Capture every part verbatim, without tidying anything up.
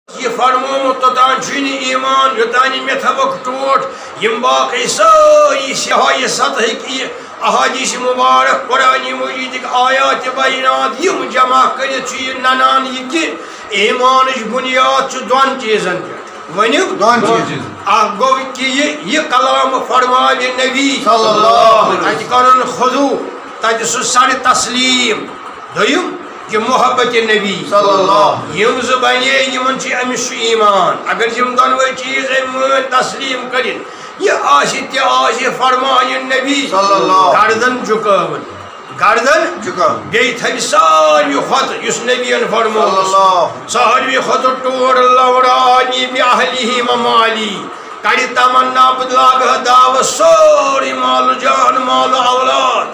یہ فرمومت توتان چھنی ایمان یوتانی میں تھوک ٹوٹ یم باقی ساری سیاہی سطح کی احادیث مبارک قرآن مجید آیات بینات یم جمع کرت یہ ننان یہ کہ ایمانش بنیاد دون چیزن ونیو دون چیز اخ گو کہ یہ کلام فرمائے نبی صلی اللہ تت کرن خضو تت سہ سر تسلیم دویم کہ محبت نبی صلی اللہ یم ز بنے یمن چھ امس ایمان اگر یم دونوے چیز مان تسلیم کرن یہ آسی تہ آسی فرمان نبی صلی اللہ گردن جھکاون گردن جھکاون بیٚیہِ تھوِ ساروی کھۄتہٕ یُس نبیَن فرموو ساروی کھۄتہٕ ٹوٹھ لورانی بِأہلِہِ ومالی کڑِ تمنا بہٕ لاگہٕ دعوت سورُے مال جان مال اولاد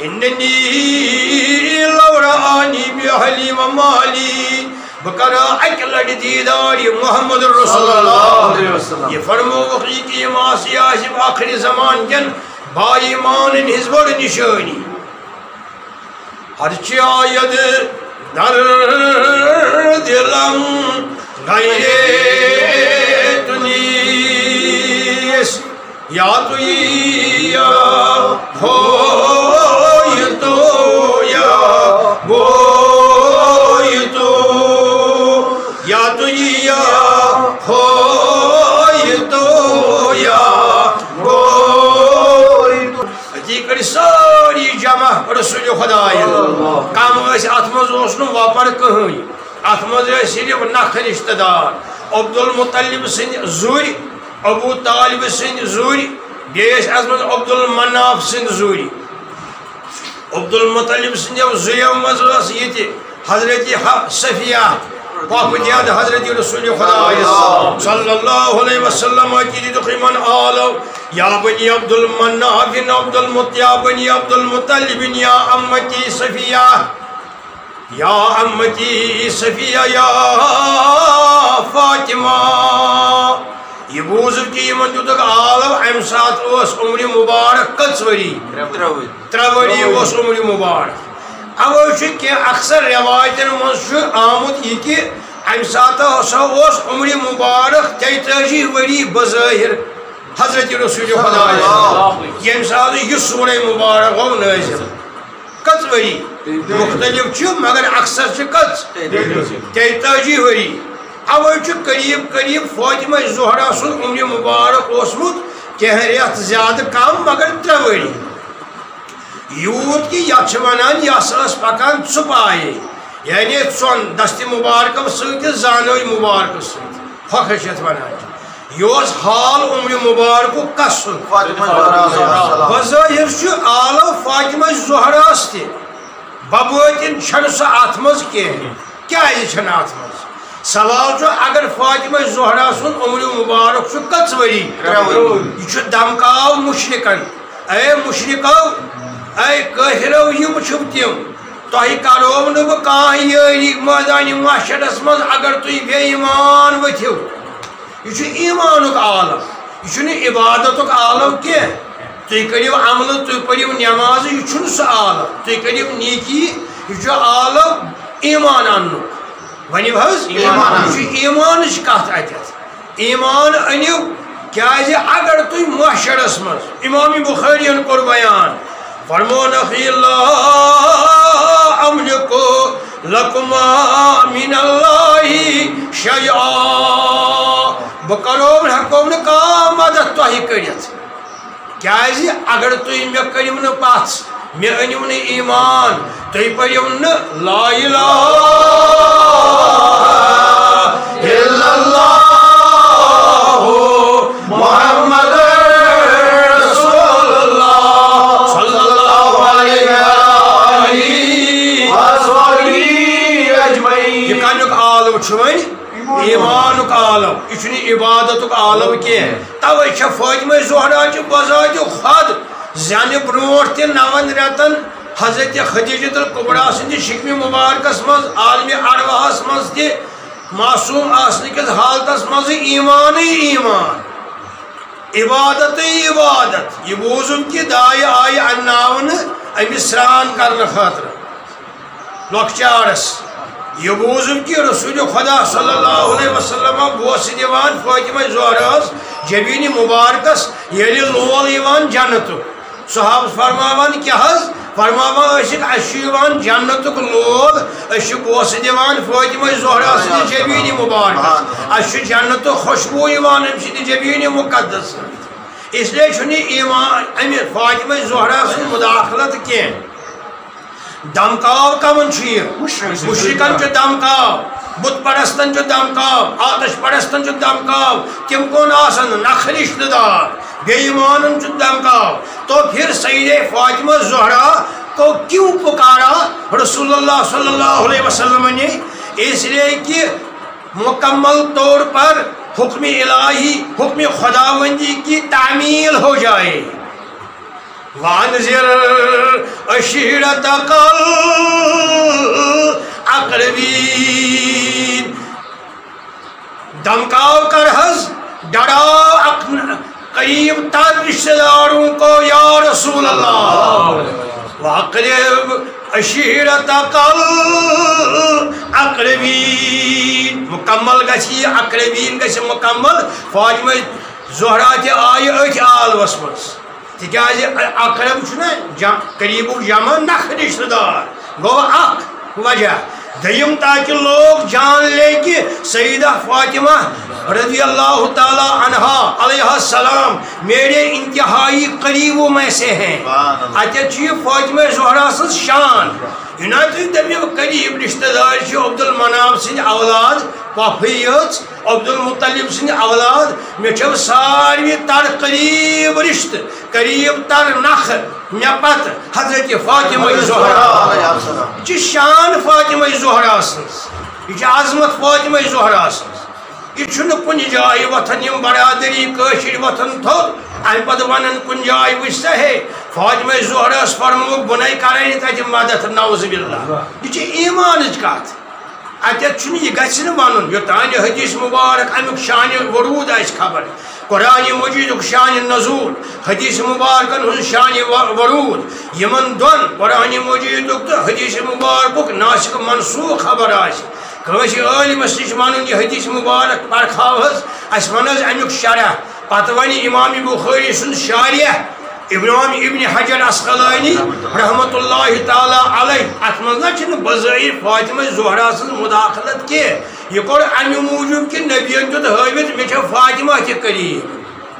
اننی لورانی بِأہلِہِ ومالی بہ کر اکہ لٹہ دیدار یہ محمد رسول اللہ یہ فرموک کہ یم آسی آسف آخری زمان کن با ایمان ہز بڑ نشانی ہرچہ آید در دلم غیر تنیس یا تو یا ہوئی تو یا ہوئی تو یا تو یا ہوئی تو یا ہوئی تو اتی کر ساری جمع رسول خدا کم اس ات مز اس نو واپر کہین ات مز صرف نخ رشتہ دار عبد المطلب سند زوری ابو طالب سند زوری بیس از مز عبد المناف سند زوری عبد المطلب سند زویو مز یہ حضرت صفیہ پاپدیاد حضرت رسول خدا صلی اللہ علیہ وسلم کی تقریباً آلو یا بنی عبد المناف عبد المطلب بنی عبد المطلب یا امتی صفیہ یا امتی صفیہ یا فاطمہ یہ بوزب کی من جو تک آلو ام سات اس عمر مبارک کچوری تروری اس عمر مبارک اوہ کہ اکثر روایتن مز آمد یہ کہ ام سات ہسا اس عمر مبارک تیتاجی وری بظاہر حضرت رسول خدا یم سات یہ سورہ مبارک ہو نازل کت وری مختلف چھ مگر اکثر چھ کت تیتاجی وری اوہ قریب قریب فاطمہ زہرا سن عمر مبارک اوسمت کہ ریت زیادہ کم مگر تروری یوت کی یت ونان یس پکان ژپائے یعنی ژون دست مبارک ست زانوی مبارک ست پھکھشت ونان یہ حال عمر مبارک کسن بظاہر آلو فاطمہ زہراس تہ ببوتن چھ سہ ات مز کیازِ ات مز سوال اگر فاطمہ زہرا سن عمر مبارک کت وری یہ دمکاو مشرکن اے مشرکو اے کافرو یم چھو تم تہ کرو نہ بہ کانٛہہ یٲری مٲدانِ محشرس مز اگر تُہۍ بے ایمان ؤتھِو یہ چھُ ایمانُک عالم یہ چھُنہٕ عبادتُک عالم کینٛہہ تُہۍ کٔرِو عملہٕ تُہۍ پٔرِو نٮ۪مازٕ یہ چھُنہٕ سُہ عالم تُہۍ کٔرِو نیکی یہ چھُ عالم ایمان اننُک ؤنِو حظ یہ چھُ ایمانٕچ کتھ اتٮ۪تھ ایمان أنِو کیازِ اگر تُہۍ محشرس مز امام بخاریَن کوٚر بیان فرمون اخی اللہ املکو لکما من اللہ شیعا بکرو ہکو نہ کانٛہہ مدد تۄہہِ کٔرِتھ کیازِ اگر تُہۍ مےٚ کٔرِو نہٕ پژھ مےٚ أنِو نہٕ ایمان تُہۍ پٔرِو نہٕ لا الہ الا اللہ محمد ایمانک عالم یہ عبادتک عالم کی توے چھ فاطمہ زہرا چھ بذات خود زن برونٹ تہ نون رتن حضرت خدیجۃ الکبریٰ سند شکم مبارکس مز عالم ارواحس مز تہ معصوم آسن کس حالتس مز ایمان ایمان عبادت عبادت یہ بوزم کہ دائیں آئی اناون امس سران کرنے خاطر لۄکچارس یہ بوزم کہ رسول خدا صلی اللہ علیہ وسلم بوس دیوان فاطمہ زہراس جبین مبارکس یلی لول یوان جنت صحابہ فرماوان کیا حض فرماوان اشک اشیوان جنت لول اشک بوس دیوان فاطمہ زہراس جبین مبارکس اشک جنت خوشبو یوان امشد جبین مقدس اس لیے چھنی ایمان امی فاطمہ زہراس مداخلت کی دمکاو کمن چھ مشرکن چھ دمکاو بت پرستن چھ دمکاو آتش پرستن چھ دمکاو تم کون آسن نخ رشتہ دار بے ایمانن چھ دمکاو تو پھر سید فاطمہ زہرا کو کیوں پکارا رسول اللہ صلی اللہ علیہ وسلم نے اس لیے کہ مکمل طور پر حکم الہی حکم خداوندی کی تعمیل ہو جائے وانذر عشیرتک الاقربین دمکاؤ کر حض ڈراؤ قریب تر رشتہ داروں کو یا رسول اللہ واقرب عشیرتک الاقربین مکمل گسی اقربین گسی مکمل فاطمہ زہرا تہ آئی اتھ عالوس مز تکیازِ اقرب چھنا قریبک جمع نخ رشتہ دار گو اخ وجہ دیم تاکہ لوگ جان لے کہ سیدہ فاطمہ رضی اللہ تعالی عنہا علیہ السلام میرے انتہائی قریبوں میں سے ہیں اچھا چیف فاطمہ زہرا سن شان یونائٹڈ دمیو قریب رشتہ دار چھ عبد المناف سن اولاد پاپیت عبد المطلب سن اولاد میں چھو ساروی تر قریب رشت قریب تر نخ مے پت حضرت فاطمہ زہرا یہ شان فاطمہ زہرا سنس یہ عظمت فاطمہ زہرا سنس یہ چھن کن جائے وطن یم برادری کشر وطن تھوت ام پتہ ونن کن جائے وچھتا ہے فاطمہ زہرا فرموک بنائی کریں تتہ مدد نعوذ باللہ یہ ایمان کت اتھ یہ گھس ون یوتان حدیث مبارک امیک شان ورود آس خبر قرآن مجید شان نزول حدیث مبارکن ہن شان ورود یمن دون قرآن مجید تو حدیث مبارک ناسک منسوخ خبر آس کٲنٛسہِ عٲلمس نش ونن یہ حدیث مبارک پرکھاو حظ اس ون حظ امیک شرح پتہ ون امام بخاری سن شارح امام ابن حجر اسقلانی رحمت اللہ تعالی علیہ ات من بظاہر فاطمہ زہرا سن مداخلت کی یہ کور امہ موجود کہ نبیین دیت ہاوت مے چھ فاطمہ تہ قریب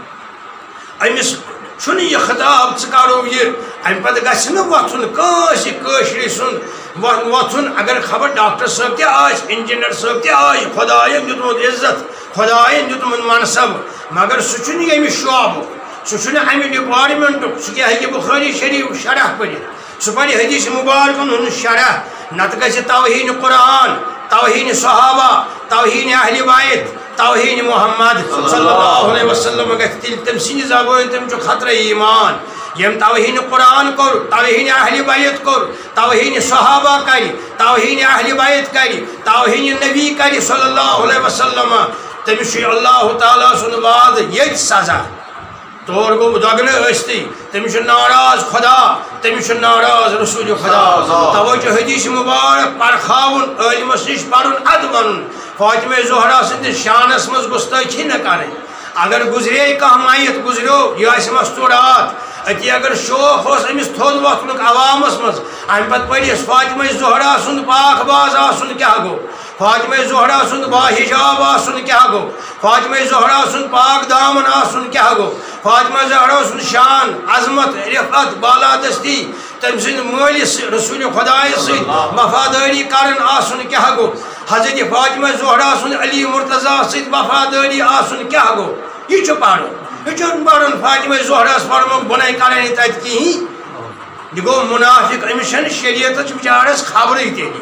امس چھن یہ خطاب ث کرو یہ ام پتہ گژھِ نہٕ وۄتھُن کٲنٛسہِ کٲشرِ سُنٛد وۄتھُن اگر خبر ڈاکٹر صٲب تہِ آسہِ انجینئر صٲب تہِ آسہِ خۄدایَن دیُتمُت عزت خۄدایَن دیُتمُت منصب مگر سُہ چھُنہٕ ییٚمہِ شعبُک سُہ چھُنہٕ امہِ ڈپارٹمنٹُک سُہ کیٛاہ ہیٚکہِ بخاری شریٖف شرح پٔرِتھ سُہ پرِ حدیث مبارکن ہُنٛد شرح نتہٕ گژھِ توہیٖن قرآن توہیٖن صحابہ توہیٖن اہلِ بیت توہیٖن محمد صلی اللہ علیہ وسلم گژھِ تیٚلہِ تٔمۍ سٕنٛدِ زبٲنۍ تٔمۍ چھُ خطرٕ ایمان یم توہین قرآن کور توہین اہل بیت کور توہین صحابہ کری توہین اہل بیت کری توہین نبی کری صلی اللہ علیہ وسلم تمس اللہ تعالیٰ سن وعد یہ سزا تور گو دگن اشتی تمس ناراض خدا تمس ناراض رسول خدا توجہ حدیث مبارک پرکھاون علمس نش پرن اد ون فاطمہ زہرا سند شانس مز گستاخی نہ کریں اگر گزرے کانٛہہ میت گزریو یہ آسہِ مستورات اتی اگر شوق اس امس تھود وقت عوامس مز ام پت پرس فاطمہ زہرا سند پاک باز آسن کیا گو فاطمہ زہرا سند با حجاب آسن کیا گو فاطمہ زہرا سند پاک دامن آسن کیا گو فاطمہ زہرا سند شان عظمت رفعت بالادستی تم سند مالس رسول خدای سید وفاداری کرن آسن کیا گو حضرت فاطمہ زہرا سند علی مرتضی سید وفاداری آسن کیا گو یہ چھ پڑھن یہ پڑھن فاطمہ زہرا فرمو بنائی کریں تت کہیں یہ گو منافق امشن شریعت بچارس خبریں تیلی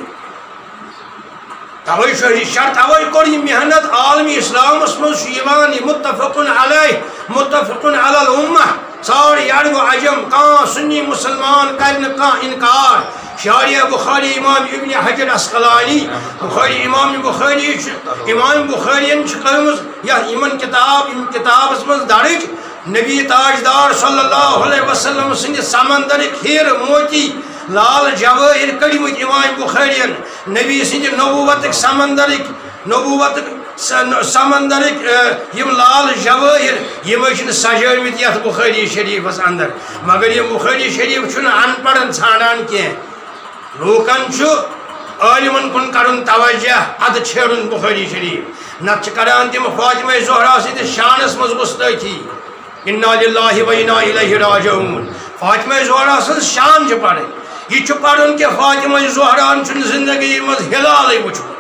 توئی شر توئی کور یہ محنت عالمی اسلام مز متفق علیہ متفق علی الامہ سارے عرب و عجم کان سنی مسلمان کرن کان انکار شارح بخاری امام ابن حجر اسقلانی بخاری امام بخاری امام بخاری یا امن کتاب ام کتاب من درج نبی تاجدار صلی اللہ علیہ وسلم سند سمندر کھیر موتی لال جوٲہِر کٔڑمٕتۍ اِمام بُخٲرِین نبی سٕنٛدِ نبوتٕکۍ سمندرٕکۍ نبوتٕکۍ سمندرٕکۍ یِم لال جوٲہِر یِمے چھِنہٕ سجٲومٕتۍ یتھ بُخٲری شریٖفس اندر مگر یہِ بُخٲری شریٖف چھُنہٕ ان پڑھن ژھانڈان کینٛہہ لوٗکن چھُ عٲلمن کُن کرُن توجہ ادٕ چھیڑُن بُخٲری شریٖف نتہٕ چھِ کران تِم فاطمہ زہرا سٕنٛدِس شانس منٛز گُستٲخی اِنَّا لِلَّهِ وَإِنَّا إِلَيْهِ راجعوٗن فاطمہ زہرا سٕنٛز شان چھِ پرٕنۍ یہ چھُ پرُن کہ فاطمہ زہراہن چھُنہٕ زندگی منٛز ہلالٕے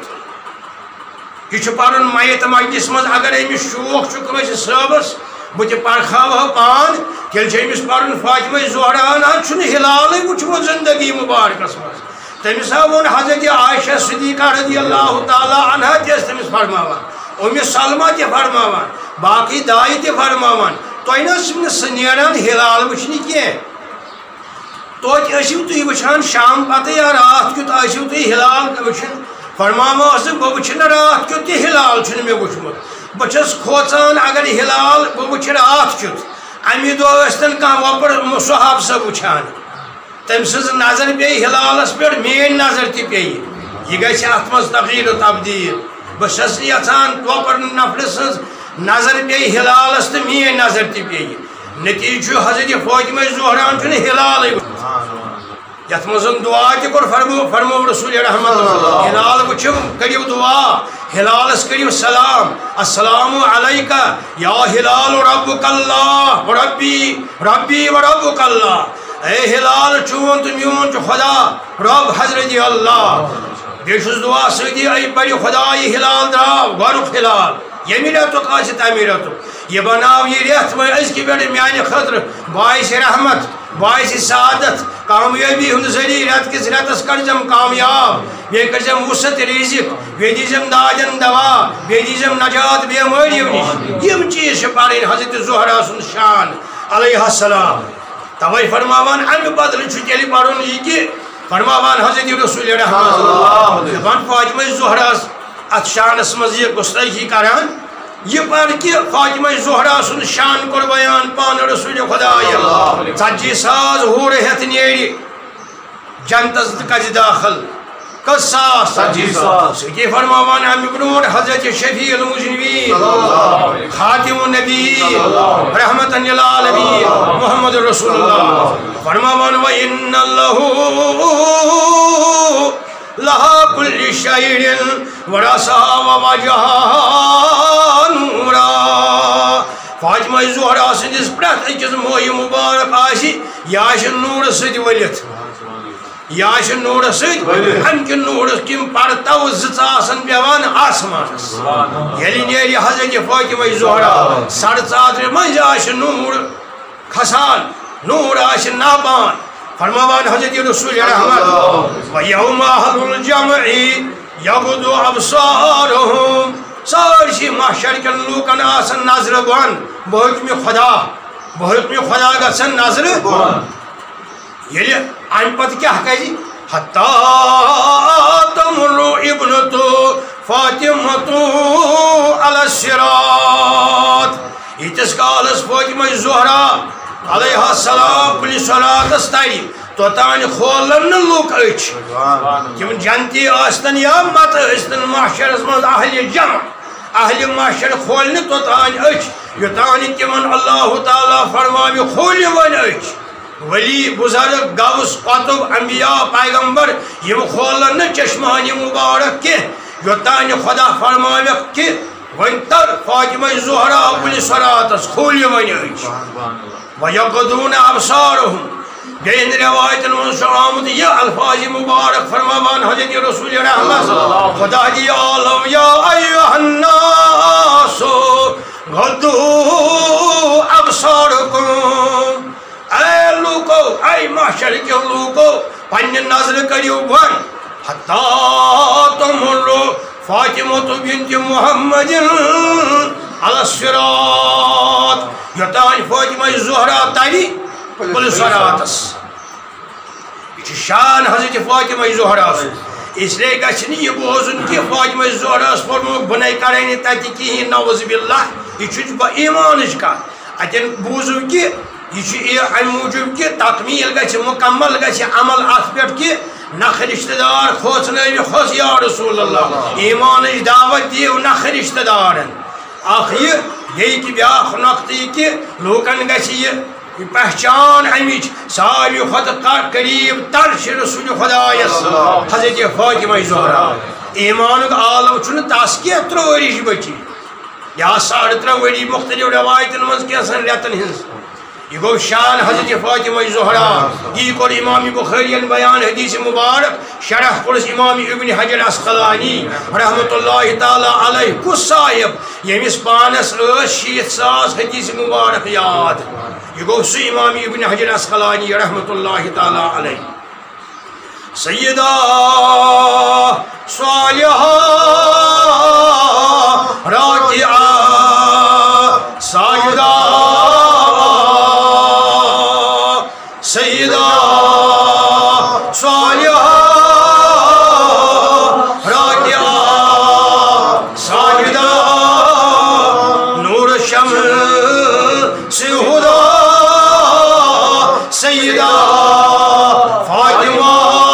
وٕچھمُت یہ چھُ پرُن میت مجلس منٛز اگر أمِس شوق چھُ کٲنٛسہِ صٲبس بہٕ تہِ پرکھاوہا پان تیٚلہِ چھُ أمِس پرُن فاطمہ زہراہن حظ چھُنہٕ ہلالٕے وٕچھمُت زندگی مُبارکس منٛز تٔمِس ہا ووٚن حضرت عائشہ صدیقہ رضی اللہ تعالیٰ عنہا تہِ ٲس تٔمِس فرماوان اُمہِ سلمہ تہِ فرماوان باقٕے دایہِ تہِ فرماوان تۄہہِ نہ حظ چھُ نہٕ سُہ نیران ہلال وٕچھنہِ کینٛہہ توتہِ ٲسِو تُہۍ وٕچھان شام پتہٕ یا راتھ کیُتھ ٲسِو تُہۍ ہلال وٕچھان فرماوان ٲسٕکھ بہٕ وٕچھِ نہٕ راتھ کیُتھ تہِ ہلال چھُنہٕ مےٚ وٕچھمُت بہٕ چھَس کھوژان اگر ہلال بہٕ وٕچھِ راتھ کیُتھ اَمہِ دۄہ ٲسۍتن کانٛہہ وۄپر صحاب صٲب وٕچھان تٔمۍ سٕنٛز نظر پیٚیہِ ہلالس پٮ۪ٹھ میٛٲنۍ نظر تہِ پیٚیہِ یہِ گژھِ اتھ منٛز تغیٖر و تبدیٖل بہٕ چھَس نہٕ یژھان وۄپر نفرٕ سٕنٛز نظر پیٚیہِ ہلالس تہٕ میٛٲنۍ نظر تہِ پیٚیہِ نتیٖجہٕ چھُ حضرت فاطمہ زہراہن چھُنہٕ ہلالٕے یتھ منٛز دعا تہِ کوٚر فرمو فرمو رسول رحمت ہلال وٕچھِو کٔرِو دعا ہلالس کٔرِو سلام السلام علیکہ یا ہلال ربک اللہ ربی ربی و ربک اللہ اے ہلال چون تہٕ میون چھُ خدا رب حضرت اللہ بیٚیہِ چھُس دعا سۭتی اے پٔرِو خدا یہِ ہلال درٛاو گۄڈنیُک ہلال ییٚمہِ رٮ۪تُک آسہِ تَمہِ رٮ۪تُک یہِ بناو یہِ رٮ۪تھ وۄنۍ أزکہِ پٮ۪ٹھ میانہِ خٲطرٕ باعث رحمت باعث سعادت کامیٲبی ہُنٛد ذٔریعہٕ رٮ۪تہٕ کِس رٮ۪تس کٔرزٮ۪م کامیاب بیٚیہِ کٔرزٮ۪م وُسعت رِزق بیٚیہِ دیٖزٮ۪م دادٮ۪ن دوا بیٚیہِ دیٖزٮ۪م نجات بٮ۪مٲرِیو نِش یِم چیٖز چھِ پرٕنۍ حضرت زہرا سُنٛد شان علیہ السلام توے فرماوان امہِ بدلہٕ چھُ تیٚلہِ پرُن یہِ کہِ فرماوان حضرت رسول رحمت دپان فاطمہ زہراہس اتھ شانس منٛز یہِ گُستٲخی کران یہ پر کہ فاطمہ زہرا سن شان کور بیان پان رسول خدایہ ژتجی ساس ہور ہیتھ نیری جنتس کج داخل کس ساس ژتجی ساس سکی فرماوان امی برونٹھ حضرت شفیع المذنبین خاتم النبی رحمتا للعالمین محمد رسول اللہ فرماوان وَإِنَّ اللَّهُ لَهَا كُلِّ شَيْءٍ وَرَسَهَا وَوَجَهَهَا نُورًا فاطمہ زہرا سٕنٛدِس پرٛٮ۪تھ أکِس مویہِ مُبارک آسہِ یہِ آسہِ نوٗرٕ سۭتۍ ؤلِتھ یہِ آسہِ نوٗرٕ سۭتۍ اَمہِ کہِ نوٗرٕ کِم پرتو زٕ آسن پیٚوان آسمانس ییٚلہِ نیرِ حضرت فاطمہ زہرا سڑ ژادرِ منٛزۍ آسہِ نوٗر کھسان نوٗر آسہِ ناپان فرماوان حضرت رسول رحمت وَيَوْمَ أَهْلُ الْجَمْعِ يَغُضُّ أَبْصَارُهُمْ سٲرسٕے محشر کٮ۪ن لوٗکن آسان نظرٕ بۄن بہٕ حُکمہِ خدا بہٕ حُکمہِ خدا گژھن نظرٕ بۄن ییٚلہِ اَمہِ پتہٕ کیٛاہ کرِ حَتَّى تَمُرُّ ابْنَتُ فاطمة عَلَى الصِّرَاطِ ییٖتِس کالس فاطمہ زہرا علیہ السلام کُنہِ صراطس ترِ توٚتانۍ کھولن نہٕ لُکھ أچھ تِم جنتی ٲسۍتن یا متہٕ ٲسۍتن محشرس منٛز اہلِ جمع اہلِ محشر کھولنہِ توٚتانۍ أچھ یوٚتانۍ تِمن اللہ تعالیٰ فرماوِ کھولِو وۄنۍ أچھ ولی بزرگ گوس قطب انبیاء پیغمبر یِم کھولن نہٕ چشمانہِ مُبارک کینٛہہ یوٚتانۍ خدا فرماوکھ کہِ وۄنۍ تر فاطمہ زہرا کُنہِ صراطس کھولِو وۄنۍ أچھ وَيَغُضُّونَ أَبْصَارَهُمْ بیٚیَن رِوایتن منٛز چھُ آمُت یہِ الفاظِ مُبارک فرماوان حضرت رسول رحمت خدا دی عالم یا ایُّہَا النَّاسُ غُضُّوا أَبْصَارَكُمْ اے لوٗکو اے محشر کیو لوٗکو پننہِ نظرٕ کٔرِو بۄن حَتَّى تَمُرُّ فاطمة بنت محمد على الصراط یوٚتانۍ فاطمہ زہرا ترِ کُنہِ صراطس یہِ چھُ شان حضرت فاطمہ زہرا اس لیے گژھِ نہٕ یہِ بوزُن کہِ فاطمہ زہراہس پوٚرمُت بہٕ نَے کَرے نہٕ تَتہِ کِہیٖنۍ نعوذ باللہ یہِ چھُ ایٖمانٕچ کتھ اتٮ۪ن بوٗزِو کہِ یہ ام موجود کہ تکمیل گژھِ مکمل گژھِ عمل ات پہ کہ نخ رشتہ دار کھوژنٲیو کھوژ یا رسول اللہ ایمانٕچ دعوت دیو نخ رشتہ دارن اخ یہ بیٚیہِ کہ بیاکھ نقطہٕ یہِ کہ لوٗکن گژھِ یہ پہچان امچ ساروی کھۄتہٕ قریب تر چھِ رسول خدایس حضرت فاطمہ زہرا ایمانُک عالم چھُنہٕ تس کینٛہہ ترٛہ ؤرِش بچی یا ساڑ ترٛہ ؤری مختلف روایتن منٛز کینٛژن رٮ۪تن ہٕنٛز یہ گو شان حضرت فاطمہ زہرا یہ کور امام بخاری بیان حدیث مبارک شرح کورس امام ابن حجر اسقلانی رحمت اللہ تعالی علیہ کس صاحب یمس پانس ٲس شیت ساس حدیث مبارک یاد یہ گو سہ امام ابن حجر اسقلانی رحمت اللہ تعالی علیہ سیدہ صالحہ راکعہ ساجدہ سیدہ صالحہ راکعہ ساجدہ نور شمس ہدیٰ سیدہ فاطمہ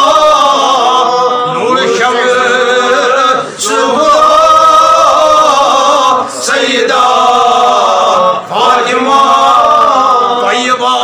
نور شمس ہدیٰ سیدہ فاطمہ طیبہ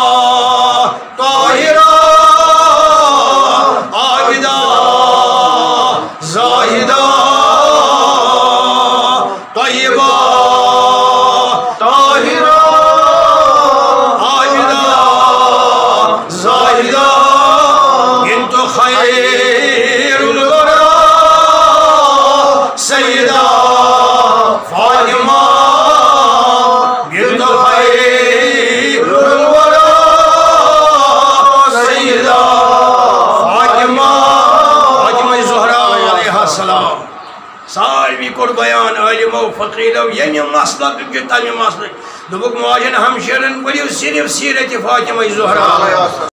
ساروی کور بیان عالمو فقیرو یعنی مسلک کہ تمہ مسلک دوبک ماجن ہمشیرن پڑھو صرف سیرت فاطمہ زہرا